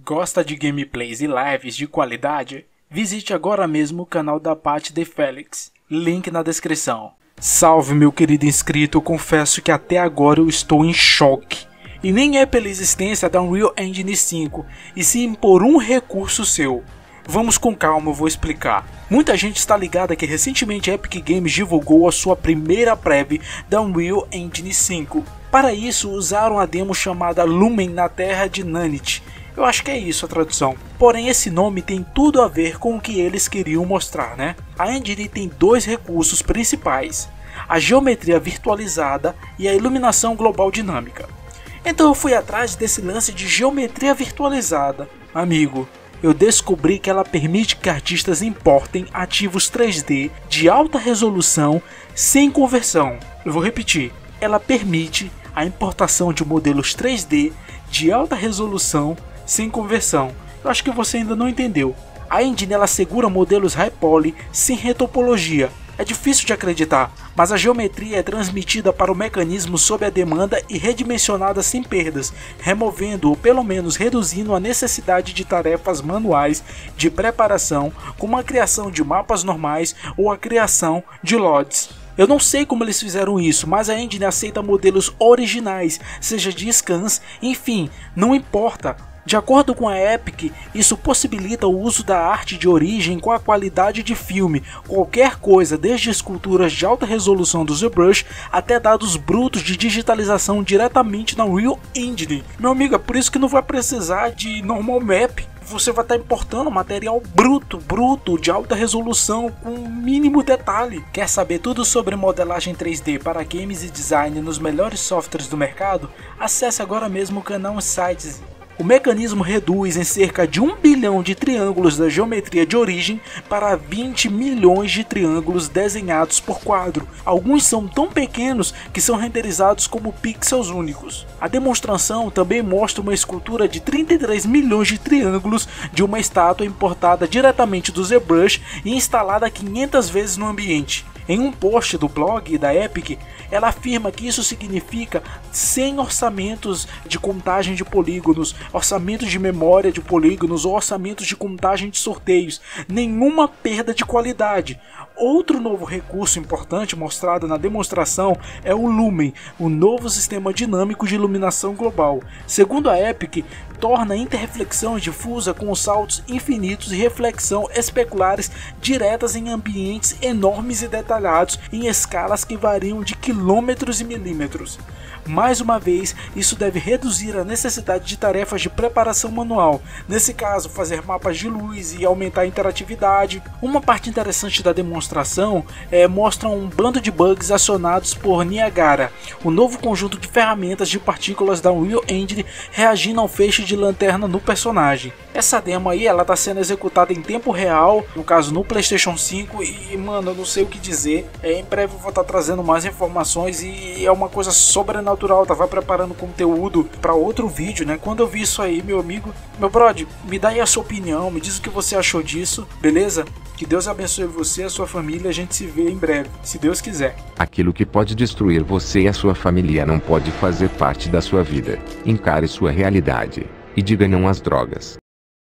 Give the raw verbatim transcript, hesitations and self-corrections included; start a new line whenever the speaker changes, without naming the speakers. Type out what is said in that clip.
Gosta de gameplays e lives de qualidade? Visite agora mesmo o canal da Paty The Felix, link na descrição. Salve meu querido inscrito, eu confesso que até agora eu estou em choque. E nem é pela existência da Unreal Engine cinco, e sim por um recurso seu. Vamos com calma, eu vou explicar. Muita gente está ligada que recentemente a Epic Games divulgou a sua primeira prévia da Unreal Engine cinco. Para isso usaram a demo chamada Lumen na terra de Nanite. Eu acho que é isso a tradução. Porém esse nome tem tudo a ver com o que eles queriam mostrar, né? A engine tem dois recursos principais: a geometria virtualizada e a iluminação global dinâmica. Então eu fui atrás desse lance de geometria virtualizada. Amigo, eu descobri que ela permite que artistas importem ativos três D de alta resolução sem conversão. Eu vou repetir, ela permite a importação de modelos três D de alta resolução sem conversão. Eu acho que você ainda não entendeu. A engine ela segura modelos high poly sem retopologia. É difícil de acreditar, mas a geometria é transmitida para o mecanismo sob a demanda e redimensionada sem perdas, removendo ou pelo menos reduzindo a necessidade de tarefas manuais de preparação, como a criação de mapas normais ou a criação de L O Ds. Eu não sei como eles fizeram isso, mas a engine aceita modelos originais, seja de scans, enfim, não importa. De acordo com a Epic, isso possibilita o uso da arte de origem com a qualidade de filme, qualquer coisa, desde esculturas de alta resolução do ZBrush até dados brutos de digitalização diretamente na Unreal Engine. Meu amigo, é por isso que não vai precisar de normal map. Você vai estar importando material bruto, bruto, de alta resolução, com mínimo detalhe. Quer saber tudo sobre modelagem três D para games e design nos melhores softwares do mercado? Acesse agora mesmo o canal Insights. O mecanismo reduz em cerca de um bilhão de triângulos da geometria de origem para vinte milhões de triângulos desenhados por quadro. Alguns são tão pequenos que são renderizados como pixels únicos. A demonstração também mostra uma escultura de trinta e três milhões de triângulos de uma estátua importada diretamente do ZBrush e instalada quinhentas vezes no ambiente. Em um post do blog da Epic, ela afirma que isso significa cem orçamentos de contagem de polígonos, orçamentos de memória de polígonos ou orçamentos de contagem de sorteios, nenhuma perda de qualidade. Outro novo recurso importante mostrado na demonstração é o Lumen, o novo sistema dinâmico de iluminação global. Segundo a Epic, torna a interreflexão difusa com saltos infinitos e reflexão especulares diretas em ambientes enormes e detalhados em escalas que variam de quilômetros e milímetros. Mais uma vez, isso deve reduzir a necessidade de tarefas de preparação manual, nesse caso fazer mapas de luz e aumentar a interatividade. Uma parte interessante da demonstração é, mostra um bando de bugs acionados por Niagara, o novo conjunto de ferramentas de partículas da Unreal Engine reagindo ao feixe de lanterna no personagem. Essa demo aí ela está sendo executada em tempo real, no caso no PlayStation cinco, e mano, eu não sei o que dizer. É, em breve eu vou estar trazendo mais informações e é uma coisa sobrenatural. Tava preparando conteúdo para outro vídeo, né? Quando eu vi isso aí, meu amigo, meu brother, me dá aí a sua opinião, me diz o que você achou disso, beleza? Que Deus abençoe você e a sua família, a gente se vê em breve, se Deus quiser.
Aquilo que pode destruir você e a sua família não pode fazer parte da sua vida. Encare sua realidade e diga não às drogas.